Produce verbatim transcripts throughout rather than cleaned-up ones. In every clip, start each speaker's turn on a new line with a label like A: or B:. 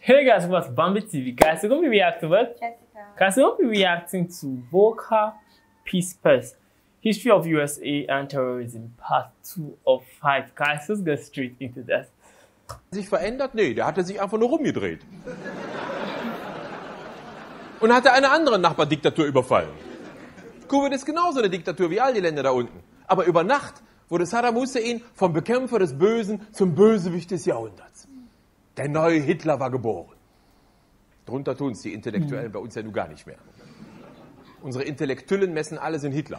A: Hey guys, what's Bambi T V? Guys, we're going to be reacting to what?
B: Jessica.
A: Guys, we're going to be reacting to Volker Pispers, History of U S A and Terrorism, Part two of five. Guys, let's get straight into this.
C: Sich verändert? Nee, der hatte sich einfach nur rumgedreht. Und hatte eine andere Nachbardiktatur überfallen. Kuwait ist genauso eine Diktatur wie all die Länder da unten. Aber über Nacht wurde Saddam Hussein vom Bekämpfer des Bösen zum Bösewicht des Jahrhunderts. Der neue Hitler war geboren. Drunter tun es die Intellektuellen bei uns ja nun gar nicht mehr. Unsere Intellektuellen messen alles in Hitler.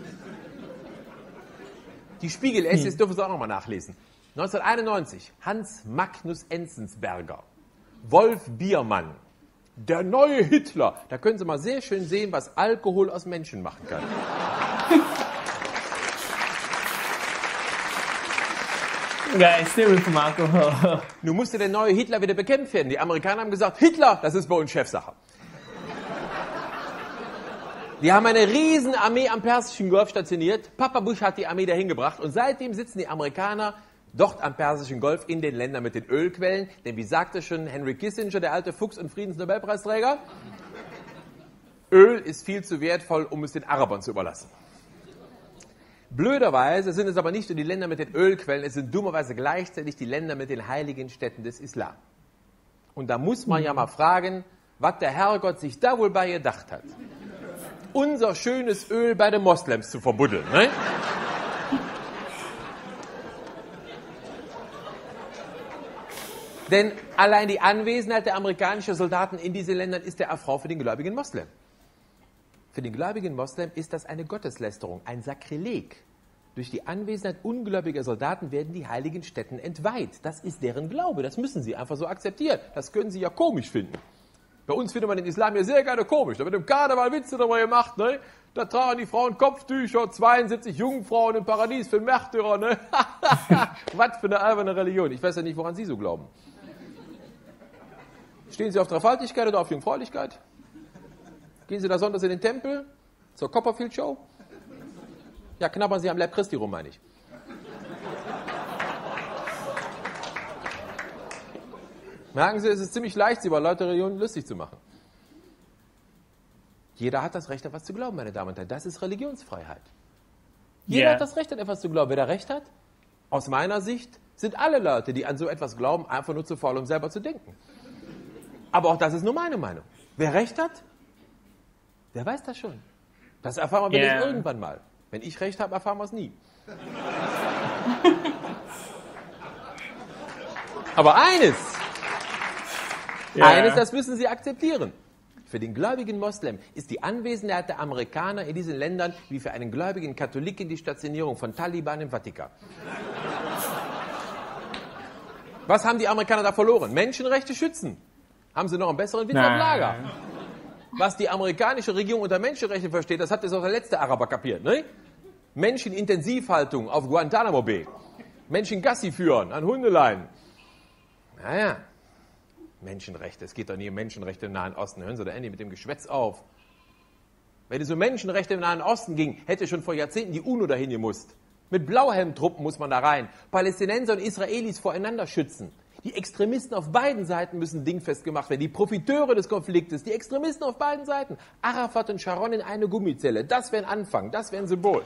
C: Die Spiegel-Essays dürfen Sie auch nochmal nachlesen. neunzehnhunderteinundneunzig, Hans Magnus Enzensberger, Wolf Biermann, der neue Hitler. Da können Sie mal sehr schön sehen, was Alkohol aus Menschen machen kann.
A: Guys, stay with some alcohol.
C: Nun musste der neue Hitler wieder bekämpft werden. Die Amerikaner haben gesagt, Hitler, das ist bei uns Chefsache. Wir haben eine riesen Armee am Persischen Golf stationiert. Papa Bush hat die Armee dahin gebracht und seitdem sitzen die Amerikaner dort am Persischen Golf in den Ländern mit den Ölquellen. Denn wie sagte schon Henry Kissinger, der alte Fuchs und Friedensnobelpreisträger, Öl ist viel zu wertvoll, um es den Arabern zu überlassen. Blöderweise sind es aber nicht nur die Länder mit den Ölquellen, es sind dummerweise gleichzeitig die Länder mit den heiligen Städten des Islam. Und da muss man ja mal fragen, was der Herrgott sich da wohl bei gedacht hat. Unser schönes Öl bei den Moslems zu verbuddeln. Ne? Denn allein die Anwesenheit der amerikanischen Soldaten in diesen Ländern ist der Affront für den gläubigen Moslem. Für den gläubigen Moslem ist das eine Gotteslästerung, ein Sakrileg. Durch die Anwesenheit ungläubiger Soldaten werden die heiligen Stätten entweiht. Das ist deren Glaube, das müssen sie einfach so akzeptieren. Das können sie ja komisch finden. Bei uns findet man den Islam ja sehr gerne komisch. Da wird im Karneval Witze darüber gemacht, ne? Da tragen die Frauen Kopftücher, zweiundsiebzig Jungfrauen im Paradies für Märtyrer, ne? Was für eine alberne Religion. Ich weiß ja nicht, woran Sie so glauben. Stehen Sie auf Dreifaltigkeit oder auf Jungfräulichkeit? Gehen Sie da sonntags in den Tempel? Zur Copperfield Show? Ja, knabbern Sie am Leib Christi rum, meine ich. Merken Sie, es ist ziemlich leicht, Sie über Leute Religionen lustig zu machen. Jeder hat das Recht, etwas zu glauben, meine Damen und Herren. Das ist Religionsfreiheit. Jeder
A: Yeah.
C: hat das Recht, an etwas zu glauben. Wer da Recht hat, aus meiner Sicht, sind alle Leute, die an so etwas glauben, einfach nur zu faul, um selber zu denken. Aber auch das ist nur meine Meinung. Wer Recht hat, der weiß das schon. Das erfahren wir
A: Yeah.
C: irgendwann mal. Wenn ich Recht habe, erfahren wir es nie. Aber eines,
A: Yeah.
C: eines, das müssen Sie akzeptieren. Für den gläubigen Moslem ist die Anwesenheit der Amerikaner in diesen Ländern wie für einen gläubigen Katholiken die Stationierung von Taliban im Vatikan. Was haben die Amerikaner da verloren? Menschenrechte schützen. Haben sie noch einen besseren Witz auf Lager? Was die amerikanische Regierung unter Menschenrechten versteht, das hat jetzt auch der letzte Araber kapiert. Ne? Menschenintensivhaltung auf Guantanamo Bay. Menschen Gassi führen an Hundeleien. Naja, Menschenrechte. Es geht doch nie um Menschenrechte im Nahen Osten. Hören Sie da endlich mit dem Geschwätz auf. Wenn es um Menschenrechte im Nahen Osten ging, hätte schon vor Jahrzehnten die UNO dahin gemusst. Mit Blauhelmtruppen muss man da rein. Palästinenser und Israelis voreinander schützen. Die Extremisten auf beiden Seiten müssen dingfest gemacht werden. Die Profiteure des Konfliktes, die Extremisten auf beiden Seiten. Arafat und Sharon in eine Gummizelle. Das wäre ein Anfang, das wäre ein Symbol.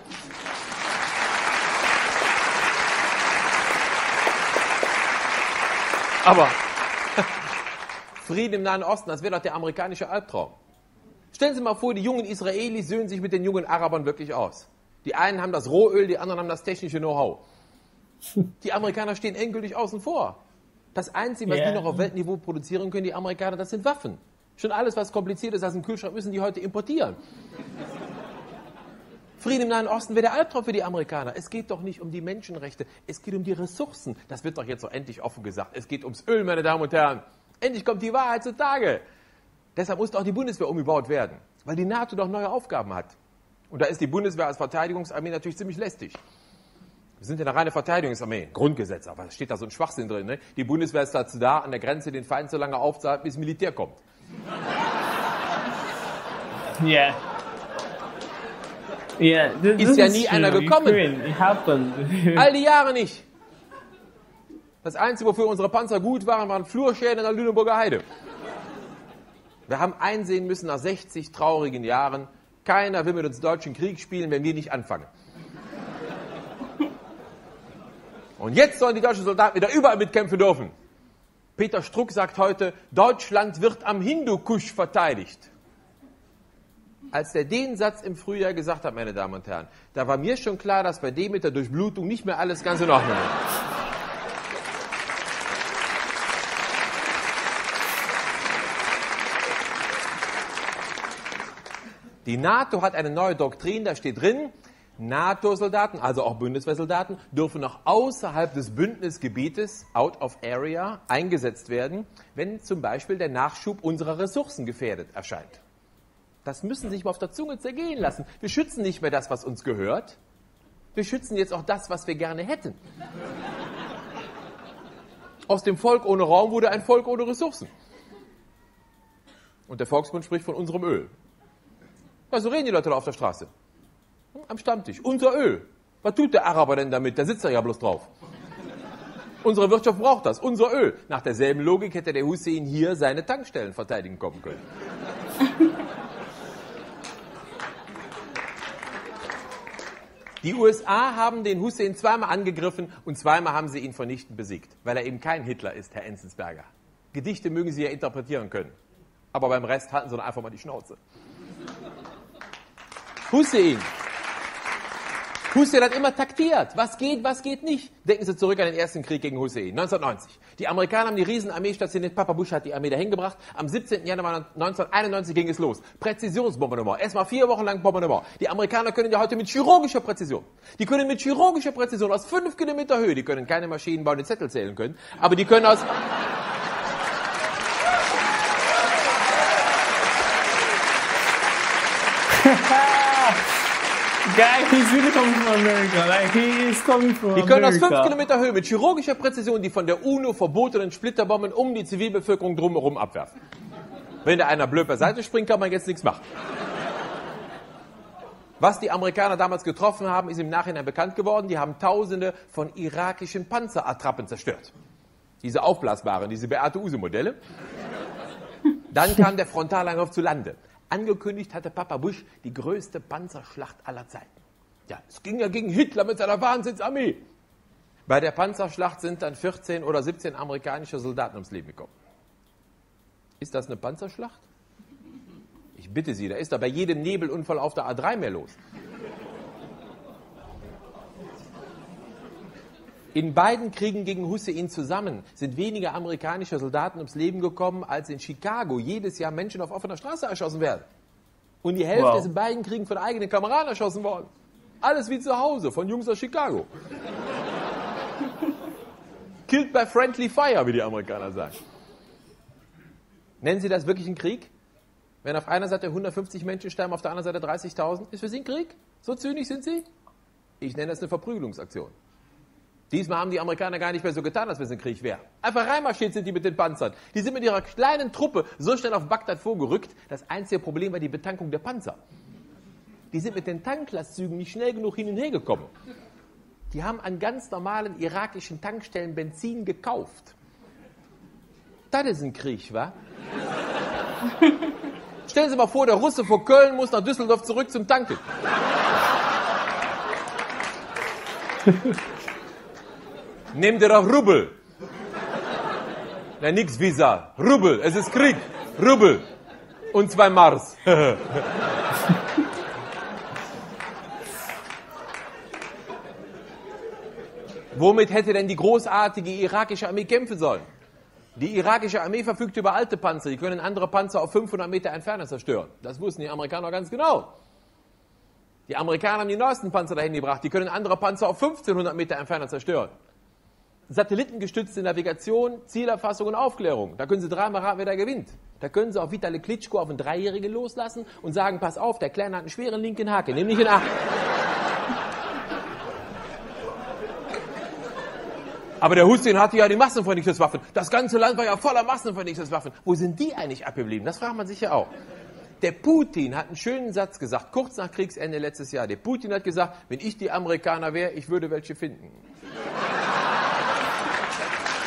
C: Aber Frieden im Nahen Osten, das wäre doch der amerikanische Albtraum. Stellen Sie mal vor, die jungen Israelis söhnen sich mit den jungen Arabern wirklich aus. Die einen haben das Rohöl, die anderen haben das technische Know-how. Die Amerikaner stehen endgültig außen vor. Das Einzige, was
A: Yeah.
C: die noch auf Weltniveau produzieren können, die Amerikaner, das sind Waffen. Schon alles, was kompliziert ist als im Kühlschrank, müssen die heute importieren. Frieden im Nahen Osten wäre der Albtraum für die Amerikaner. Es geht doch nicht um die Menschenrechte, es geht um die Ressourcen. Das wird doch jetzt so endlich offen gesagt. Es geht ums Öl, meine Damen und Herren. Endlich kommt die Wahrheit zutage. Deshalb muss auch die Bundeswehr umgebaut werden, weil die NATO doch neue Aufgaben hat. Und da ist die Bundeswehr als Verteidigungsarmee natürlich ziemlich lästig. Wir sind ja eine reine Verteidigungsarmee, Grundgesetz, aber es steht da so ein Schwachsinn drin. Ne? Die Bundeswehr ist dazu da, an der Grenze den Feind so lange aufzuhalten, bis Militär kommt.
A: Yeah. Yeah. This,
C: Ist
A: this
C: ja
A: is
C: nie
A: true.
C: einer gekommen.
A: Ukraine, it happened.
C: All die Jahre nicht. Das Einzige, wofür unsere Panzer gut waren, waren Flurschäden in der Lüneburger Heide. Wir haben einsehen müssen, nach sechzig traurigen Jahren, keiner will mit uns deutschen Krieg spielen, wenn wir nicht anfangen. Und jetzt sollen die deutschen Soldaten wieder überall mitkämpfen dürfen. Peter Struck sagt heute, Deutschland wird am Hindukusch verteidigt. Als er den Satz im Frühjahr gesagt hat, meine Damen und Herren, da war mir schon klar, dass bei dem mit der Durchblutung nicht mehr alles ganz in Ordnung ist. Die NATO hat eine neue Doktrin, da steht drin, NATO-Soldaten, also auch Bundeswehrsoldaten, dürfen noch außerhalb des Bündnisgebietes, out of area, eingesetzt werden, wenn zum Beispiel der Nachschub unserer Ressourcen gefährdet erscheint. Das müssen Sie sich mal auf der Zunge zergehen lassen. Wir schützen nicht mehr das, was uns gehört. Wir schützen jetzt auch das, was wir gerne hätten. Aus dem Volk ohne Raum wurde ein Volk ohne Ressourcen. Und der Volksmund spricht von unserem Öl. Ja, so reden die Leute da auf der Straße. Am Stammtisch. Unser Öl. Was tut der Araber denn damit? Der sitzt da ja bloß drauf. Unsere Wirtschaft braucht das. Unser Öl. Nach derselben Logik hätte der Hussein hier seine Tankstellen verteidigen kommen können. Die U S A haben den Hussein zweimal angegriffen und zweimal haben sie ihn vernichtend besiegt. Weil er eben kein Hitler ist, Herr Enzensberger. Gedichte mögen Sie ja interpretieren können. Aber beim Rest halten Sie doch einfach mal die Schnauze. Hussein. Hussein hat immer taktiert. Was geht, was geht nicht. Denken Sie zurück an den ersten Krieg gegen Hussein, neunzehnhundertneunzig. Die Amerikaner haben die Riesenarmee stationiert. Papa Bush hat die Armee dahin gebracht. Am siebzehnten Januar neunzehnhunderteinundneunzig ging es los. Präzisionsbombardement. Erstmal vier Wochen lang Bombardement. Die Amerikaner können ja heute mit chirurgischer Präzision. Die können mit chirurgischer Präzision aus fünf Kilometer Höhe, die können keine Maschinen bauen, die Zettel zählen können, aber die können aus...
A: Guy, he's really coming from America. Like, he is coming from America.
C: Die können aus fünf Kilometer Höhe mit chirurgischer Präzision die von der UNO verbotenen Splitterbomben um die Zivilbevölkerung drumherum abwerfen. Wenn da einer blöd beiseite springt, kann man jetzt nichts machen. Was die Amerikaner damals getroffen haben, ist im Nachhinein bekannt geworden. Die haben Tausende von irakischen Panzerattrappen zerstört. Diese aufblasbaren, diese Beate Uhse-Modelle. Dann kam der Frontalangriff zu Lande. Angekündigt hatte Papa Bush die größte Panzerschlacht aller Zeiten. Ja, es ging ja gegen Hitler mit seiner Wahnsinnsarmee. Bei der Panzerschlacht sind dann vierzehn oder siebzehn amerikanische Soldaten ums Leben gekommen. Ist das eine Panzerschlacht? Ich bitte Sie, da ist doch bei jedem Nebelunfall auf der A drei mehr los. In beiden Kriegen gegen Hussein zusammen sind weniger amerikanische Soldaten ums Leben gekommen, als in Chicago jedes Jahr Menschen auf offener Straße erschossen werden. Und die Hälfte wow. ist in beiden Kriegen von eigenen Kameraden erschossen worden. Alles wie zu Hause, von Jungs aus Chicago. Killed by friendly fire, wie die Amerikaner sagen. Nennen Sie das wirklich einen Krieg? Wenn auf einer Seite hundertfünfzig Menschen sterben, auf der anderen Seite dreißigtausend, ist für Sie ein Krieg? So zynisch sind Sie? Ich nenne das eine Verprügelungsaktion. Diesmal haben die Amerikaner gar nicht mehr so getan, als wenn es ein Krieg wäre. Einfach reinmarschiert sind die mit den Panzern. Die sind mit ihrer kleinen Truppe so schnell auf Bagdad vorgerückt. Das einzige Problem war die Betankung der Panzer. Die sind mit den Tanklastzügen nicht schnell genug hin und her gekommen. Die haben an ganz normalen irakischen Tankstellen Benzin gekauft. Das ist ein Krieg, wa? Stellen Sie mal vor, der Russe vor Köln muss nach Düsseldorf zurück zum Tanken. Nehmt ihr doch Rubel. Na, nix Visa. Rubel. Es ist Krieg. Rubel. Und zwei Mars. Womit hätte denn die großartige irakische Armee kämpfen sollen? Die irakische Armee verfügt über alte Panzer. Die können andere Panzer auf fünfhundert Meter Entfernung zerstören. Das wussten die Amerikaner ganz genau. Die Amerikaner haben die neuesten Panzer dahin gebracht. Die können andere Panzer auf fünfzehnhundert Meter Entfernung zerstören. Satellitengestützte Navigation, Zielerfassung und Aufklärung. Da können Sie dreimal raten, wer da gewinnt. Da können Sie auf Vitali Klitschko auf einen Dreijährigen loslassen und sagen, pass auf, der Kleine hat einen schweren linken Haken, nimm nicht in Acht. Aber der Hussein hatte ja die Massenvernichtungswaffen. Das ganze Land war ja voller Massenvernichtungswaffen. Wo sind die eigentlich abgeblieben? Das fragt man sich ja auch. Der Putin hat einen schönen Satz gesagt, kurz nach Kriegsende letztes Jahr. Der Putin hat gesagt, wenn ich die Amerikaner wäre, ich würde welche finden.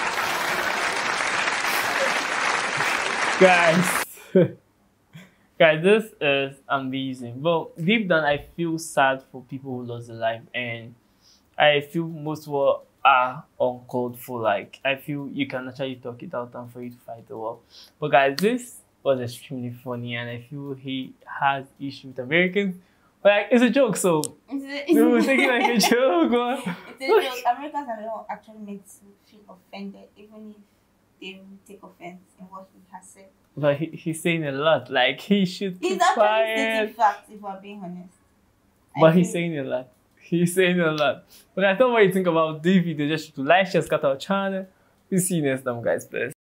A: Guys, guys, this is amazing. But deep down, I feel sad for people who lost their life, and I feel most war are uncalled for. Like, I feel you can actually talk it out and for you to fight the war. But guys, this was extremely funny, and I feel he has issues with Americans. But like, it's a joke, so
B: It's a,
A: we were thinking like a joke. Or...
B: It's a joke. Americans are not actually made to feel offended, even if they will take offense in what he has said.
A: But he, he's saying a lot. Like, he should keep
B: He's actually
A: quiet.
B: stating facts, if we're being honest. I
A: But he's
B: think-
A: saying a lot. He's saying a lot. But I thought what you think about this video, just to like, share, scatter our channel. We'll see you next time, guys. Please.